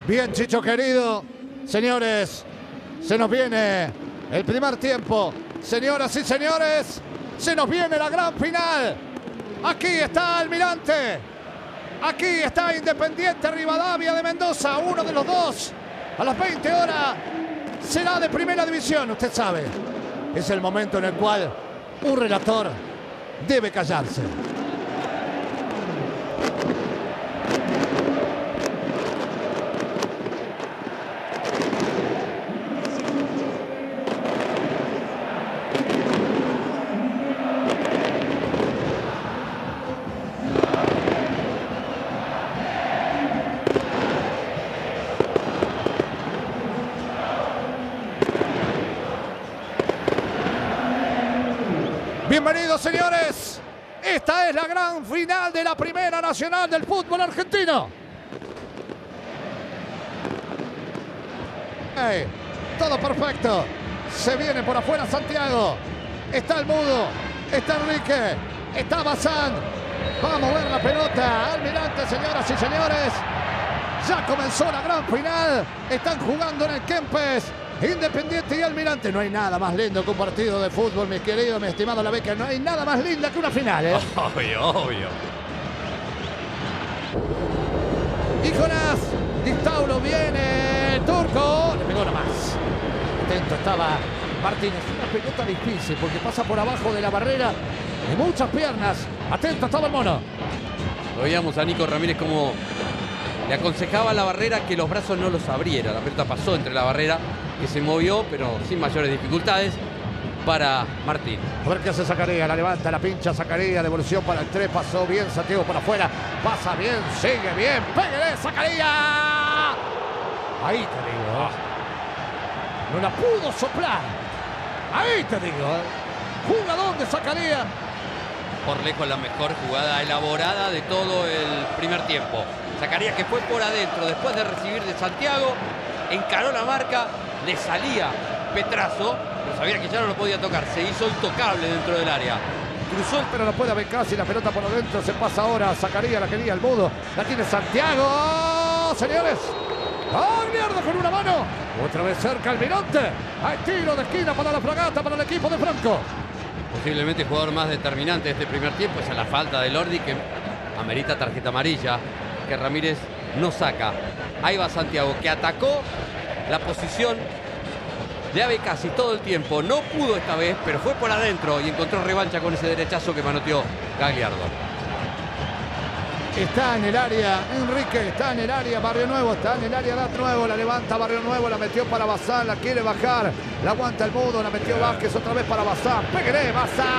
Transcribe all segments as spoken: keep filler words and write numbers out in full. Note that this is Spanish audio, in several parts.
Bien, Chicho querido. Señores, se nos viene el primer tiempo. Señoras y señores, se nos viene la gran final. Aquí está Almirante. Aquí está Independiente Rivadavia de Mendoza. Uno de los dos. A las veinte horas será de primera división. Usted sabe, es el momento en el cual un relator debe callarse. Bienvenidos, señores. Esta es la gran final de la Primera Nacional del fútbol argentino. Hey, todo perfecto. Se viene por afuera Santiago. Está el Mudo. Está Enrique. Está Bazán. Va a mover la pelota. Almirante, señoras y señores. Ya comenzó la gran final. Están jugando en el Kempes. Independiente y Almirante. No hay nada más lindo que un partido de fútbol, mis queridos, mi estimado La Beca. No hay nada más linda que una final, ¿eh? Obvio, obvio. Y Jonás, Distaulo viene, Turco. Le pegó nomás. Atento estaba Martínez. Una pelota difícil porque pasa por abajo de la barrera. De muchas piernas. Atento estaba el mono. Lo veíamos a Nico Ramírez como le aconsejaba a la barrera que los brazos no los abriera. La pelota pasó entre la barrera, que se movió, pero sin mayores dificultades para Martín. A ver qué hace Zacarías, la levanta, la pincha Zacarías, devolución para el tres, pasó bien Santiago por afuera, pasa bien, sigue bien, pégale Zacarías. Ahí te digo, no la pudo soplar, ahí te digo, ¿eh? Jugador de Zacarías. Por lejos la mejor jugada elaborada de todo el primer tiempo. Zacarías, que fue por adentro después de recibir de Santiago, encaró la marca, le salía Petrazo, pero sabía que ya no lo podía tocar, se hizo intocable dentro del área. Cruzó, pero no puede ver casi la pelota por adentro, se pasa ahora Zacarías, la quería el Mudo, la tiene Santiago, señores. Agliardo con una mano, otra vez cerca Almirante, hay tiro de esquina para la Fragata, para el equipo de Franco. Posiblemente el jugador más determinante de este primer tiempo es a la falta de Lordi, que amerita tarjeta amarilla, que Ramírez no saca. Ahí va Santiago, que atacó la posición de Ave casi todo el tiempo. No pudo esta vez, pero fue por adentro y encontró revancha con ese derechazo que manoteó Gagliardo. Está en el área Enrique, está en el área Barrio Nuevo, está en el área Dat Nuevo, la levanta Barrio Nuevo, la metió para Bazán, la quiere bajar, la aguanta el Mudo, la metió Vázquez otra vez para Bazán. ¡Pégale,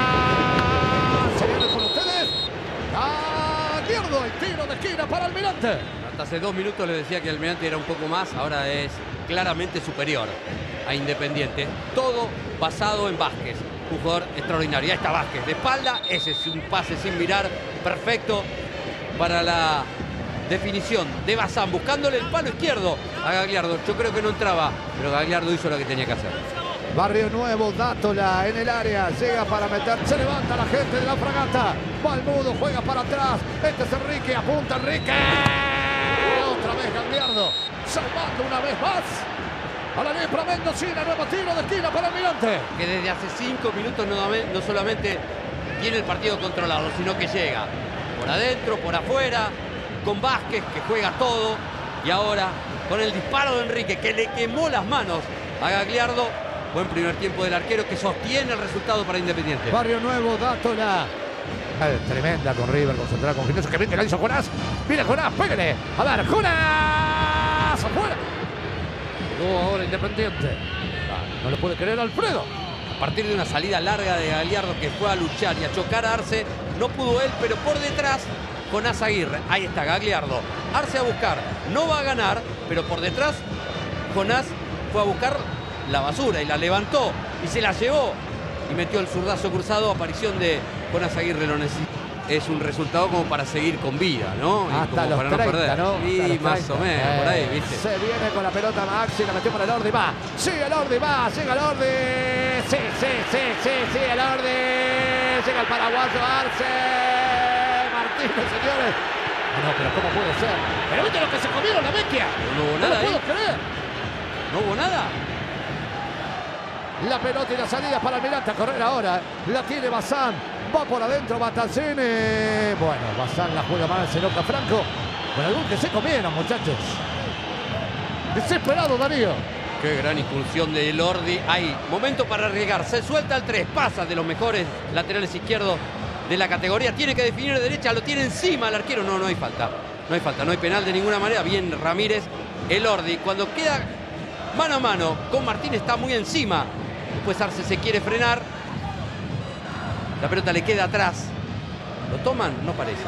Bazán! Señores, con ustedes, Gagliardo, el tiro de esquina para Almirante. Hasta hace dos minutos les decía que Almirante era un poco más, ahora es claramente superior a Independiente. Todo basado en Vázquez, un jugador extraordinario. Ya está Vázquez de espalda, ese es un pase sin mirar, perfecto para la definición de Bazán, buscándole el palo izquierdo a Gagliardo. Yo creo que no entraba, pero Gagliardo hizo lo que tenía que hacer. Barrio Nuevo, Dátola en el área, llega para meter, se levanta la gente de la Fragata, va al Mudo, juega para atrás, este es Enrique, apunta Enrique, otra vez Gagliardo, salvando una vez más a la lepra mendocina, nuevo tiro de esquina para Almirante. Que desde hace cinco minutos no, no solamente tiene el partido controlado, sino que llega por adentro, por afuera, con Vázquez, que juega todo, y ahora con el disparo de Enrique, que le quemó las manos a Gagliardo. Buen primer tiempo del arquero, que sostiene el resultado para Independiente. Barrio Nuevo, Dátola. Eh, tremenda con River, concentrada con Gimnasia, que bien que la hizo Jonás. Viene Jonás, pégale. A ver, Jonás, afuera. Llegó ahora Independiente. Ah, no le puede creer Alfredo. A partir de una salida larga de Gagliardo, que fue a luchar y a chocar a Arce, no pudo él, pero por detrás Jonás Aguirre. Ahí está Gagliardo. Arce a buscar, no va a ganar, pero por detrás Jonás fue a buscar la basura y la levantó y se la llevó y metió el zurdazo cruzado. Aparición de Jonás Aguirre, lo necesita. Es un resultado como para seguir con vida, ¿no? Y hasta como los para treinta, no perder. ¿no? Y más treinta. o menos, eh, por ahí, ¿viste? Se viene con la pelota Maxi, la metió para el Ordi, va. Sigue el Ordi, va, llega el Ordi. Sí, sí, sí, sí, sí, el Ordi. Llega el paraguayo Arce. Martínez, señores. No, pero ¿cómo puede ser? Pero viste lo que se comieron la Vecchia. No hubo No nada lo ¿No hubo nada? La pelota y la salida para Almirante a correr ahora. La tiene Bazán. Va por adentro Battazzini. Bueno, Bazán la juega mal, se enoja Franco. Con algún que se comieron, muchachos. Desesperado Darío. Qué gran incursión de Elordi. Hay momento para arriesgar. Se suelta el tres. Pasa de los mejores laterales izquierdos de la categoría. Tiene que definir de derecha. Lo tiene encima el arquero. No, no hay falta. No hay falta. No hay penal de ninguna manera. Bien Ramírez. Elordi. Cuando queda mano a mano con Martínez está muy encima. Después Arce se quiere frenar. La pelota le queda atrás. ¿Lo toman? No parece.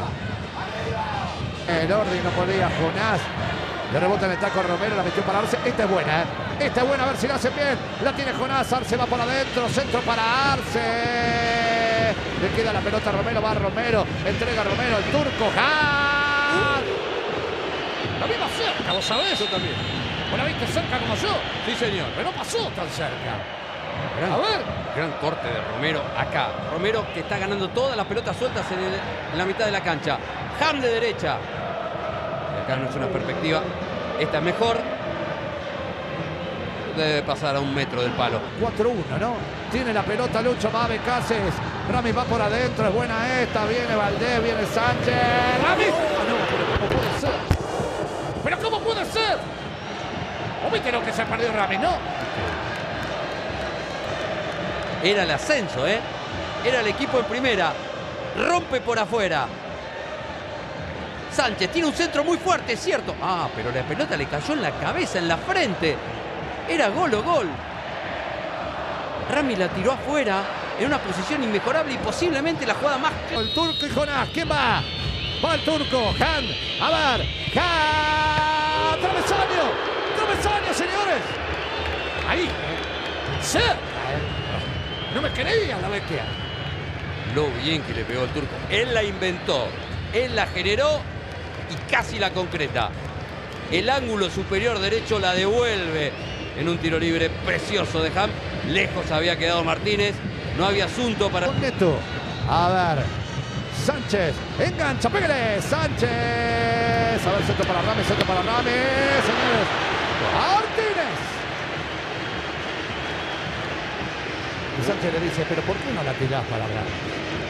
Elordi no podía. Jonás. Le rebota en el taco Romero, la metió para Arce. Esta es buena, ¿eh? Esta es buena, a ver si la hace bien. La tiene Jonás, Arce va por adentro. Centro para Arce. Le queda la pelota a Romero, va Romero. Entrega a Romero, el turco. ¡Jan! La vi más cerca, ¿vos sabés? Yo también. ¿Vos la viste cerca como yo? Sí, señor. Pero no pasó tan cerca. Gran, a ver. Gran corte de Romero acá. Romero que está ganando todas las pelotas sueltas en, el, en la mitad de la cancha. Ham de derecha. Acá no es una perspectiva. Esta es mejor. Debe pasar a un metro del palo. cuatro uno, ¿no? Tiene la pelota Lucho, va Becases. Ramis va por adentro, es buena esta. Viene Valdés, viene Sánchez. ¡Ramis! Ah, no, pero ¿cómo puede ser? ¿Pero cómo puede ser? ¿O viste lo que se perdió Ramis, no? Era el ascenso, ¿eh? Era el equipo en primera. Rompe por afuera. Sánchez tiene un centro muy fuerte, es cierto. Ah, pero la pelota le cayó en la cabeza, en la frente. Era gol o gol. Rami la tiró afuera en una posición inmejorable y posiblemente la jugada más... El turco y Jonás, ¿quién va? Va el turco, Han. A ver, Han. Travesaño, travesaño, señores. Ahí, ¿eh? Cerca, ¿eh? No me creía la bestia. Lo bien que le pegó el turco. Él la inventó, él la generó y casi la concreta. El ángulo superior derecho la devuelve en un tiro libre precioso de Ham. Lejos había quedado Martínez. No había asunto para... Neto. A ver. Sánchez. Engancha. Pégale. Sánchez. A ver, centro para Rames. Centro para Rames. Señores. Martínez. Y Sánchez le dice, pero ¿por qué no la tirás para Rames?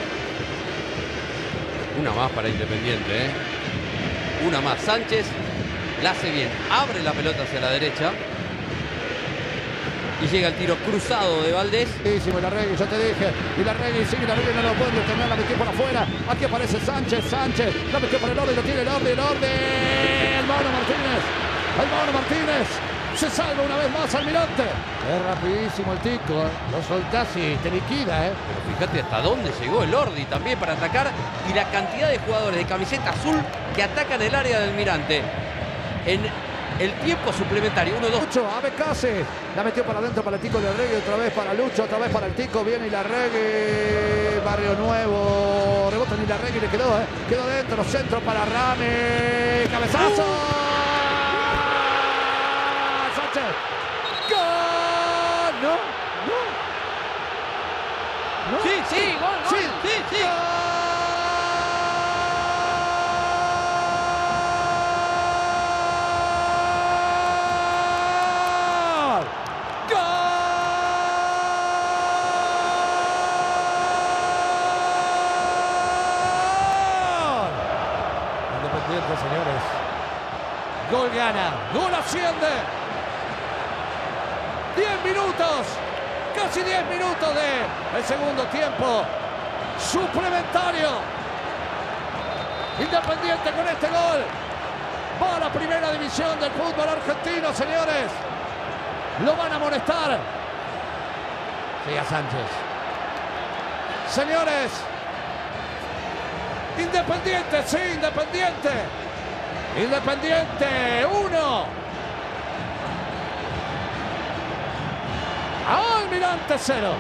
Una más para Independiente, ¿eh? Una más. Sánchez la hace bien. Abre la pelota hacia la derecha. Y llega el tiro cruzado de Valdés. Y Larregui, yo te dije. Y Larregui, sí, Larregui no lo puede detener. La metió por afuera. Aquí aparece Sánchez. Sánchez. La metió por el orden. Lo tiene el orden. El orden. El Mono Martínez. El Mono Martínez. Se salva una vez más Almirante. Es rapidísimo el tico. ¿eh? Lo soltás y te liquida. ¿eh? Pero fíjate hasta dónde llegó el Ordi también para atacar. Y la cantidad de jugadores de camiseta azul que atacan el área del Almirante. En el tiempo suplementario. uno dos. Lucho, a Becases. La metió para adentro para el tico Larregui. Otra vez para Lucho. Otra vez para el tico. Viene y Larregui. Barrio Nuevo. Rebota y Larregui. Le quedó. ¿eh? Quedó dentro. Centro para Rami. Cabezazo. Uh. ¡Gol! ¿No? ¿No? ¿No? Sí, sí, gol, gol. Sí, sí, sí. ¡Gol! ¡Gol! Independiente, señores. Gol gana. Gol asciende. diez minutos, casi diez minutos de el segundo tiempo suplementario. Independiente con este gol va a la primera división del fútbol argentino, señores. Lo van a amonestar. Sí, a Sánchez. Señores, Independiente, sí, Independiente. Independiente, uno. Almirante cero.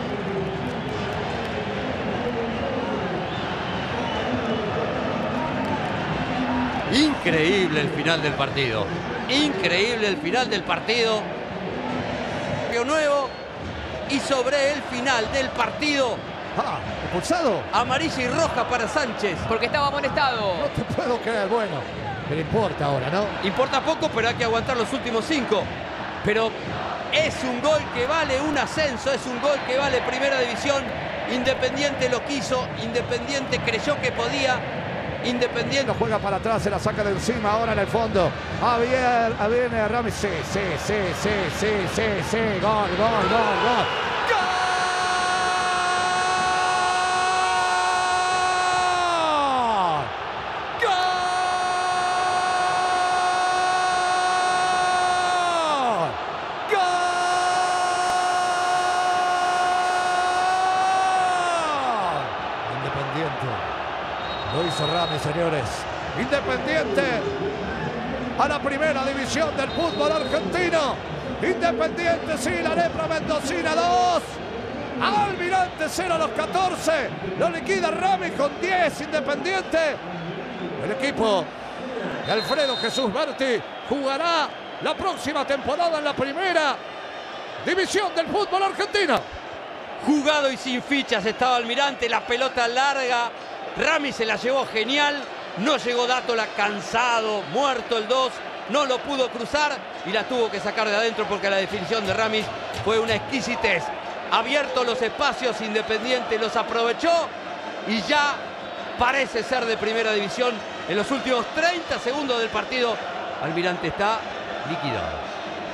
Increíble el final del partido. Increíble el final del partido. Río Nuevo. Y sobre el final del partido. Ah, expulsado. Amarilla y roja para Sánchez. Porque estaba amonestado. No te puedo creer, bueno. Pero importa ahora, ¿no? Importa poco, pero hay que aguantar los últimos cinco. pero es un gol que vale un ascenso, es un gol que vale primera división. Independiente lo quiso, Independiente creyó que podía, Independiente... Lo juega para atrás, se la saca de encima ahora en el fondo. Ah, bien, ah, viene Ramis, sí, sí, sí, sí, sí, sí, sí, gol, gol, gol, gol. Lo hizo Ramis, señores. Independiente a la primera división del fútbol argentino. Independiente, sí, la lepra mendocina dos. Almirante cero a los catorce. Lo liquida Ramis con diez. Independiente. El equipo de Alfredo Jesús Berti jugará la próxima temporada en la primera división del fútbol argentino. Jugado y sin fichas estaba Almirante, la pelota larga. Ramis se la llevó genial, no llegó Dátola, cansado, muerto el dos, no lo pudo cruzar y la tuvo que sacar de adentro porque la definición de Ramis fue una exquisitez. Abierto los espacios, Independiente los aprovechó y ya parece ser de primera división. En los últimos treinta segundos del partido, Almirante está liquidado.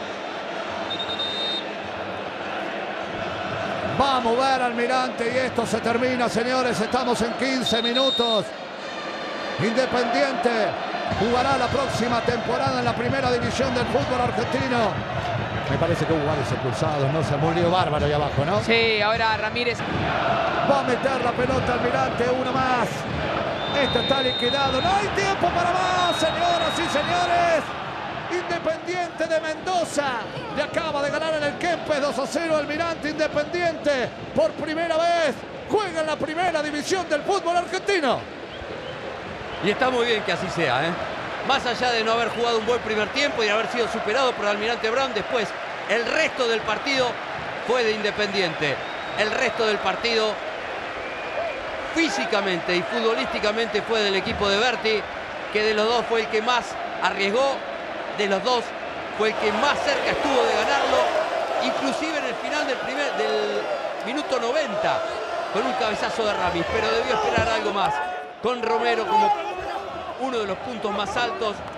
Va a mover Almirante y esto se termina, señores. Estamos en quince minutos. Independiente jugará la próxima temporada en la primera división del fútbol argentino. Me parece que hubo varios expulsados, ¿no? Se murió bárbaro ahí abajo, ¿no? Sí, ahora Ramírez va a meter la pelota Almirante, uno más. Esto está liquidado. No hay tiempo para más, señoras y señores. Independiente de Mendoza le acaba de ganar en el Kempes dos a cero Almirante. Independiente por primera vez juega en la primera división del fútbol argentino. Y está muy bien que así sea, ¿eh? Más allá de no haber jugado un buen primer tiempo y haber sido superado por Almirante Brown, después el resto del partido fue de Independiente. El resto del partido físicamente y futbolísticamente fue del equipo de Berti, que de los dos fue el que más arriesgó. De los dos fue el que más cerca estuvo de ganarlo, inclusive en el final del, primer, del minuto noventa, con un cabezazo de Ramis, pero debió esperar algo más, con Romero como uno de los puntos más altos